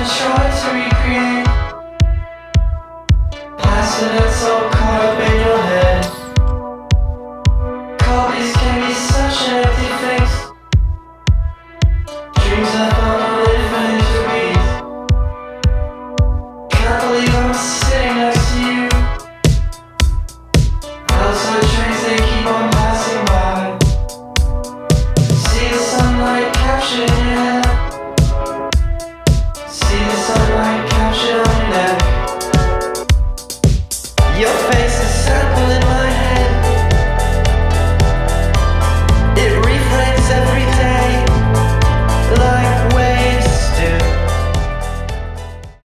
and try to recreate past events all caught up in your head. Copies can be such an empty face. Dreams I thought were living into beats. Can't believe I'm sitting next to you. Outside trains, they keep on passing by. See the sunlight captured in your hair. See the sunlight captured on your neck. Your face